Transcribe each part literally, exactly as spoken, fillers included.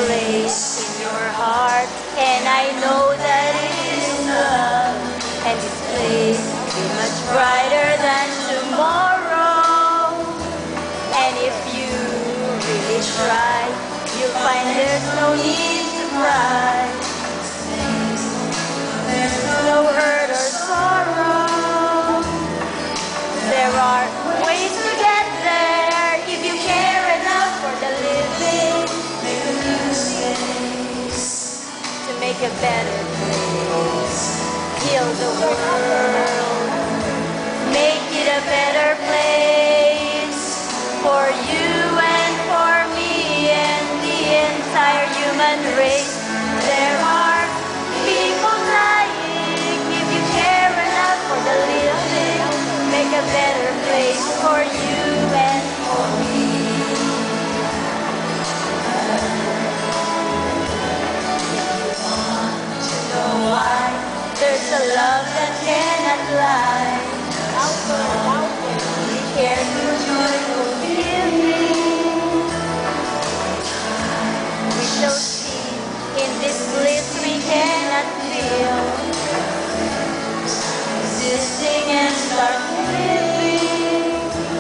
place in your heart, and I know that it is love. And this place will be much brighter than tomorrow. And if you really try, you'll find there's no need to cry. There's no hurt or sorrow. There are ways to get there if you care enough for the living. Make a new space to make a better place. Heal the world, make it a better place for you and for me and the entire human race. There are people dying if you care enough for the living. Make a better place for you and for me. If you want to know why, there's a love that cannot lie. We care for joyful giving. We shall see in this bliss we cannot feel. Existing and start living.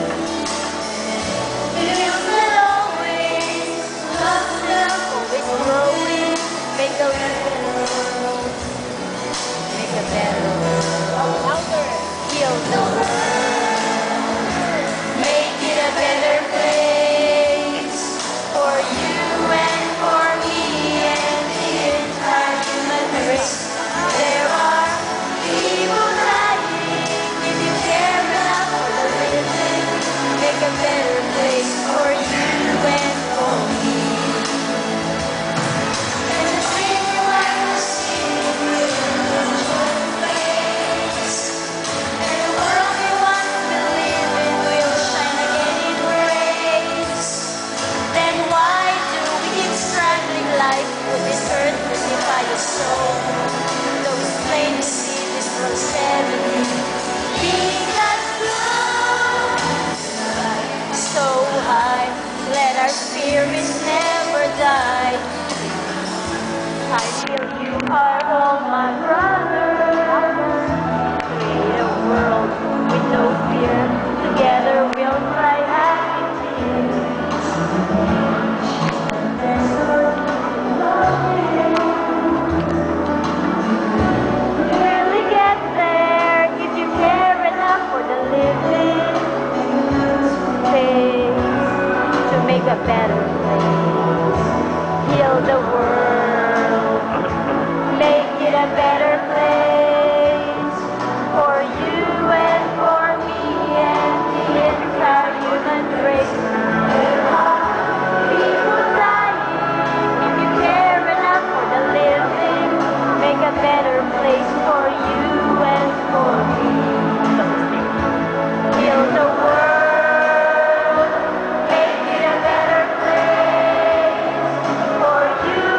Feels that always, love them, always growing. Make a better world. Make a better world. Heal the world. Make it a better place for you and for me and the entire human race. There are people dying if you care enough for the living. Make a better place for you and for me. And the dream you want to see will be a place. And the world you want to live in will shine again in grace. Then why do we keep strangling life with this earth to defy the soul? Though it's plain to see this world's heavenly, being God's love so high, let our spirits never die. I feel you are all my brothers. Create a world with no fear. Together we'll cry happy tears. There's no loving. Really get there if you care enough for the living. Space to make a better place. Heal the world. Make it a better place for you and for me and the entire human race. There are people dying if you care enough for the living. Make a better place for you and for me. Heal the world. Make it a better place for you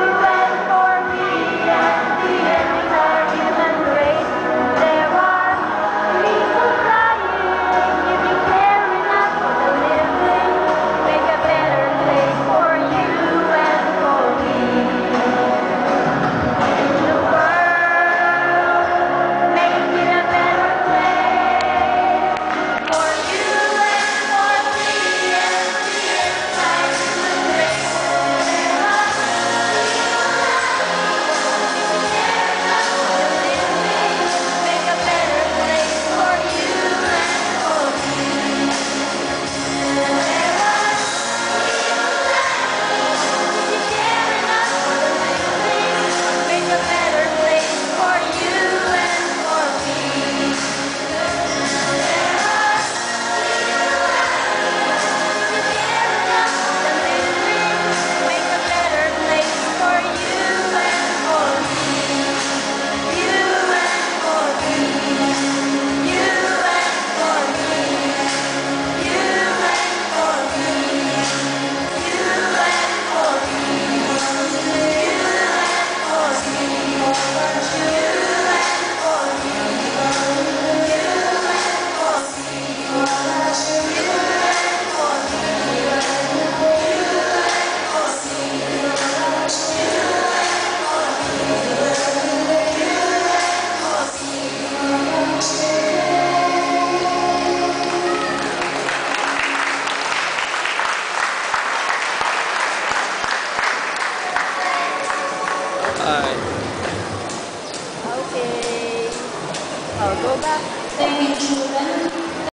Oh, go back. Thank you, children.